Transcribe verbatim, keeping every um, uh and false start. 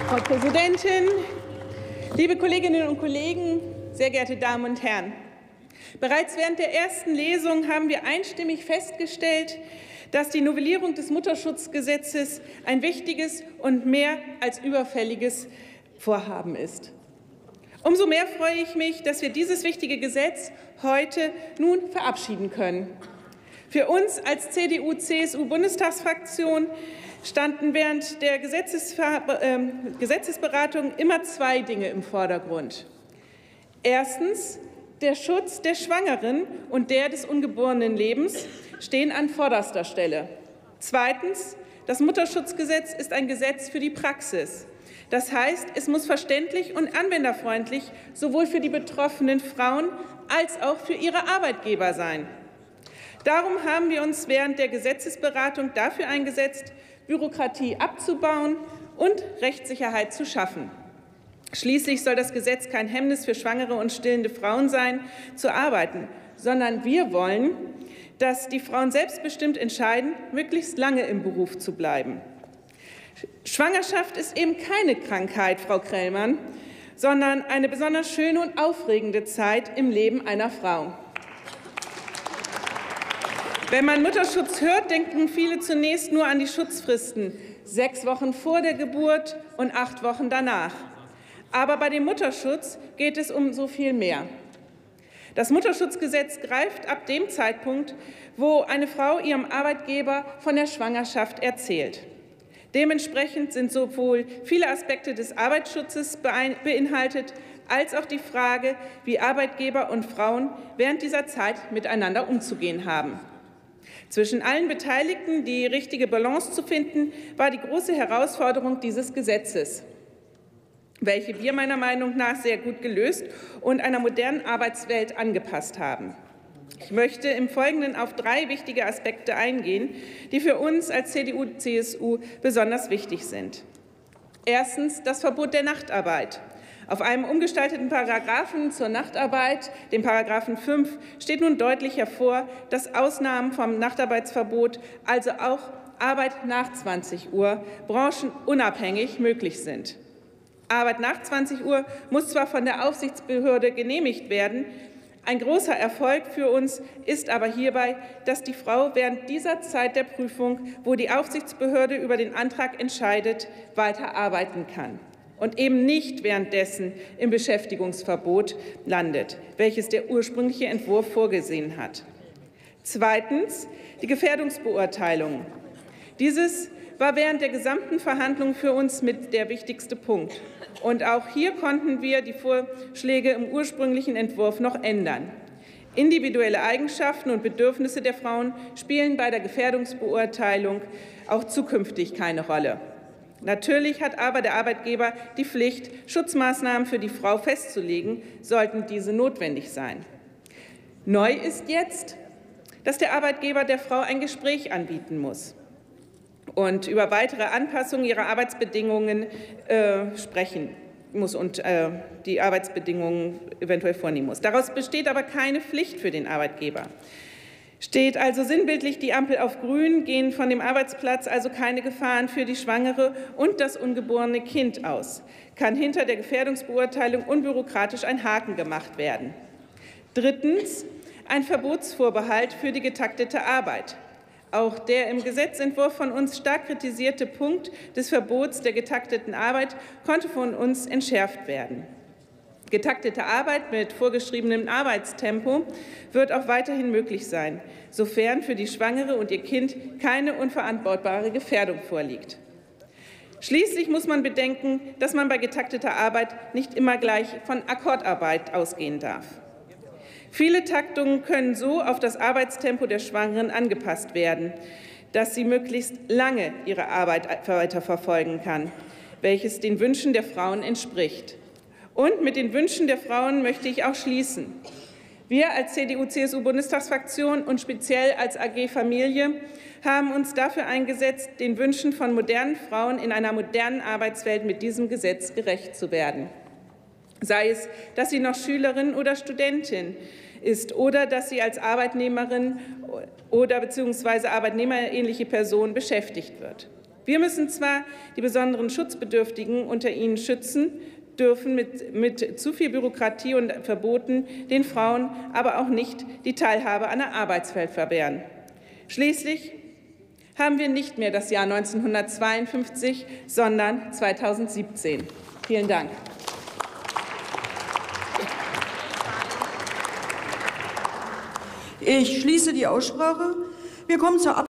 Frau Präsidentin, liebe Kolleginnen und Kollegen, sehr geehrte Damen und Herren! Bereits während der ersten Lesung haben wir einstimmig festgestellt, dass die Novellierung des Mutterschutzgesetzes ein wichtiges und mehr als überfälliges Vorhaben ist. Umso mehr freue ich mich, dass wir dieses wichtige Gesetz heute nun verabschieden können. Für uns als C D U C S U-Bundestagsfraktion standen während der Gesetzesberatung immer zwei Dinge im Vordergrund. Erstens, der Schutz der Schwangeren und der des ungeborenen Lebens stehen an vorderster Stelle. Zweitens, das Mutterschutzgesetz ist ein Gesetz für die Praxis. Das heißt, es muss verständlich und anwenderfreundlich sowohl für die betroffenen Frauen als auch für ihre Arbeitgeber sein. Darum haben wir uns während der Gesetzesberatung dafür eingesetzt, Bürokratie abzubauen und Rechtssicherheit zu schaffen. Schließlich soll das Gesetz kein Hemmnis für schwangere und stillende Frauen sein, zu arbeiten, sondern wir wollen, dass die Frauen selbstbestimmt entscheiden, möglichst lange im Beruf zu bleiben. Schwangerschaft ist eben keine Krankheit, Frau Krellmann, sondern eine besonders schöne und aufregende Zeit im Leben einer Frau. Wenn man Mutterschutz hört, denken viele zunächst nur an die Schutzfristen, sechs Wochen vor der Geburt und acht Wochen danach. Aber bei dem Mutterschutz geht es um so viel mehr. Das Mutterschutzgesetz greift ab dem Zeitpunkt, wo eine Frau ihrem Arbeitgeber von der Schwangerschaft erzählt. Dementsprechend sind sowohl viele Aspekte des Arbeitsschutzes beinhaltet, als auch die Frage, wie Arbeitgeber und Frauen während dieser Zeit miteinander umzugehen haben. Zwischen allen Beteiligten die richtige Balance zu finden, war die große Herausforderung dieses Gesetzes, welche wir meiner Meinung nach sehr gut gelöst und einer modernen Arbeitswelt angepasst haben. Ich möchte im Folgenden auf drei wichtige Aspekte eingehen, die für uns als C D U C S U besonders wichtig sind. Erstens das Verbot der Nachtarbeit. Auf einem umgestalteten Paragraphen zur Nachtarbeit, dem Paragraphen fünf, steht nun deutlich hervor, dass Ausnahmen vom Nachtarbeitsverbot, also auch Arbeit nach zwanzig Uhr, branchenunabhängig möglich sind. Arbeit nach zwanzig Uhr muss zwar von der Aufsichtsbehörde genehmigt werden, ein großer Erfolg für uns ist aber hierbei, dass die Frau während dieser Zeit der Prüfung, wo die Aufsichtsbehörde über den Antrag entscheidet, weiter arbeiten kann und eben nicht währenddessen im Beschäftigungsverbot landet, welches der ursprüngliche Entwurf vorgesehen hat. Zweitens die Gefährdungsbeurteilung. Dieses war während der gesamten Verhandlungen für uns mit der wichtigste Punkt. Und auch hier konnten wir die Vorschläge im ursprünglichen Entwurf noch ändern. Individuelle Eigenschaften und Bedürfnisse der Frauen spielen bei der Gefährdungsbeurteilung auch zukünftig keine Rolle. Natürlich hat aber der Arbeitgeber die Pflicht, Schutzmaßnahmen für die Frau festzulegen, sollten diese notwendig sein. Neu ist jetzt, dass der Arbeitgeber der Frau ein Gespräch anbieten muss und über weitere Anpassungen ihrer Arbeitsbedingungen äh, sprechen muss und äh, die Arbeitsbedingungen eventuell vornehmen muss. Daraus besteht aber keine Pflicht für den Arbeitgeber. Steht also sinnbildlich die Ampel auf Grün, gehen von dem Arbeitsplatz also keine Gefahren für die Schwangere und das ungeborene Kind aus, kann hinter der Gefährdungsbeurteilung unbürokratisch ein Haken gemacht werden. Drittens ein Verbotsvorbehalt für die getaktete Arbeit. Auch der im Gesetzentwurf von uns stark kritisierte Punkt des Verbots der getakteten Arbeit konnte von uns entschärft werden. Getaktete Arbeit mit vorgeschriebenem Arbeitstempo wird auch weiterhin möglich sein, sofern für die Schwangere und ihr Kind keine unverantwortbare Gefährdung vorliegt. Schließlich muss man bedenken, dass man bei getakteter Arbeit nicht immer gleich von Akkordarbeit ausgehen darf. Viele Taktungen können so auf das Arbeitstempo der Schwangeren angepasst werden, dass sie möglichst lange ihre Arbeit weiterverfolgen kann, welches den Wünschen der Frauen entspricht. Und mit den Wünschen der Frauen möchte ich auch schließen. Wir als C D U C S U-Bundestagsfraktion und speziell als A G Familie haben uns dafür eingesetzt, den Wünschen von modernen Frauen in einer modernen Arbeitswelt mit diesem Gesetz gerecht zu werden. Sei es, dass sie noch Schülerin oder Studentin ist oder dass sie als Arbeitnehmerin oder beziehungsweise arbeitnehmerähnliche Person beschäftigt wird. Wir müssen zwar die besonderen Schutzbedürftigen unter ihnen schützen, dürfen mit, mit zu viel Bürokratie und Verboten den Frauen aber auch nicht die Teilhabe an der Arbeitswelt verwehren. Schließlich haben wir nicht mehr das Jahr neunzehnhundertzweiundfünfzig, sondern zweitausendsiebzehn. Vielen Dank. Ich schließe die Aussprache. Wir kommen zur